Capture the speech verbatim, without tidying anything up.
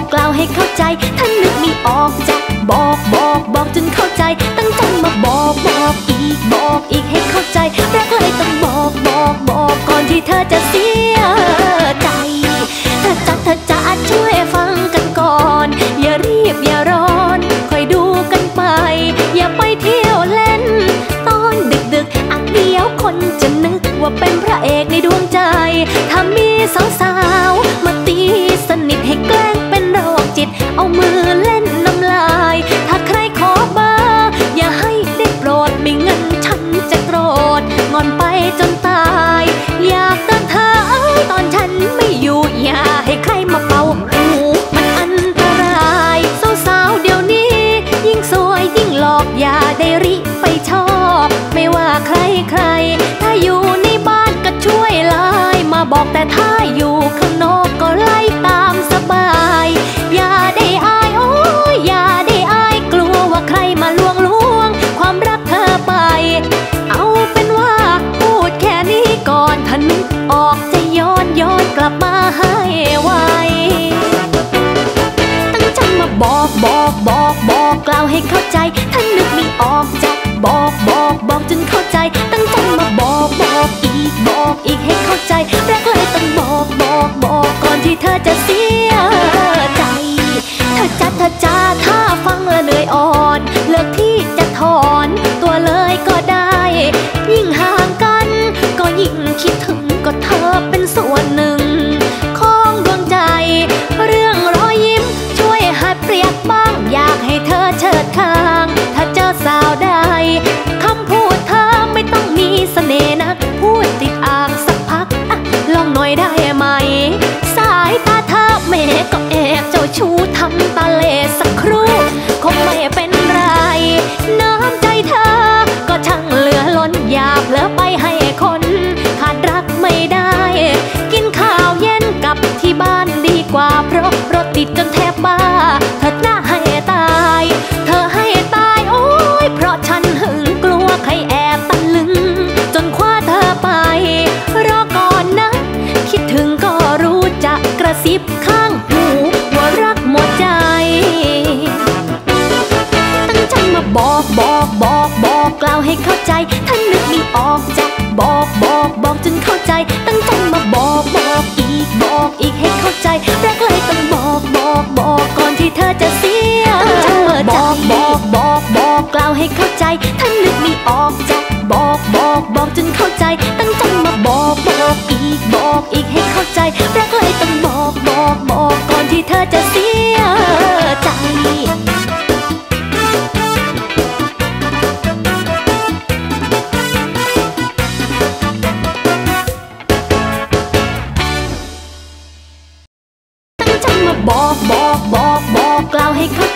กล่าวให้เข้าใจท่านนึกไม่ออกจะบอกบอกบอกจนเข้าใจตั้งใจมาบอกบอกอีกบอกอีกให้เข้าใจรักเลยต้องบอกบอกบอกก่อนที่เธอจะเสียใจถ้าจะเธอจะช่วยฟังกันก่อนอย่ารีบอย่าร้อนคอยดูกันไปอย่าไปเที่ยวเล่นตอนดึกดึกอักเดียวคนจะนึกว่าเป็นพระเอกในดวงใจถ้ามีสาวๆมาตีสนิทให้แกล้งเป็นโรคจิตเอามือเล่นน้ำลายถ้าใครขอเบอร์อย่าให้ได้โปรดไม่งั้นฉันจะโกรธงอนไปจนตายอยากเตือนเธอตอนฉันไม่อยู่อย่าให้ใครมาเป่าหูมันอันตรายสาวๆเดี๋ยวนี้ยิ่งสวยยิ่งหลอกอย่าได้ริไปชอบไม่ว่าใครใครถ้าอยู่ในบ้านก็ช่วยไลน์มาบอกแต่ถ้าอยู่ข้างนอกก็ไล่ตามสบายอย่าได้อายโอ้ยอย่าได้อายกลัวว่าใครมาลวงลวงความรักเธอไปเอาเป็นว่าพูดแค่นี้ก่อนถ้านึกออกจะย้อนย้อนกลับมาให้ไวตั้งใจมาบอกบอกบอกบอกกล่าวให้เข้าใจถ้านึกไม่ออกจะบอกบอกบอกจนเข้าใจตั้งใจมาบอกบอกอีกบอกอีกให้เข้าใจรักเลยต้องบอกบอกบอกก่อนที่เธอจะเสียใจถ้าจะถ้าจะถ้าฟังแล้วเหนื่อยอ่อนเลิกที่จะถอนตัวเลยก็ได้ยิ่งห่างกันก็ยิ่งคิดถึงก็เธอเป็นส่วนหนึ่งของดวงใจเรื่องรอยยิ้มช่วยหัดเปรียบบ้างอยากให้เธอเชิดข้างถ้าเจอสาวได้คำพูดเธอไม่ต้องมีเสน่ห์นักพูดติดอ่างสักพักอะลองหน่อยได้ไหมสายตาเธอแม่ก็แอบเจ้าชู้ทำตาเล่สักครู่คงไม่เป็นไรน้ำใจเธอก็ช่างเหลือล้นอย่าเผลอไปให้คนขาดรักไม่ได้กินข้าวเย็นกับที่บ้านดีกว่าเพราะรถติดจนแทบบ้าเธอหน้าให้ตายเธอให้ตายโอ้ยเพราะฉันหึงกลัวใครแอบตะลึงจนคว้าเธอไปรอก่อนนะคิดถึงก็รู้จักกระซิบข้างหูว่ารักหมดใจตั้งใจมาบอกบอกบอกบอกกล่าวให้เข้าใจถ้านึกไม่ออกจะบอกบอกบอกจนเข้าใจตั้งใจมาบอกบอกอีกบอกอีกให้เข้าใจรักเลยต้องบอกบอกบอกก่อนที่เธอจะเสียใจบอกบอกบอกบอกกล่าวให้เข้าใจถ้านึกไม่ออกจะบอกบอกบอกจนเข้าใจตั้งใจมาบอกบอกอีกบอกอีกให้เข้าใจรักเลยต้องบอกบอกบอกก่อนที่เธอจะเสียใจบอกบอกบอกบอกกล่าวให้เข้า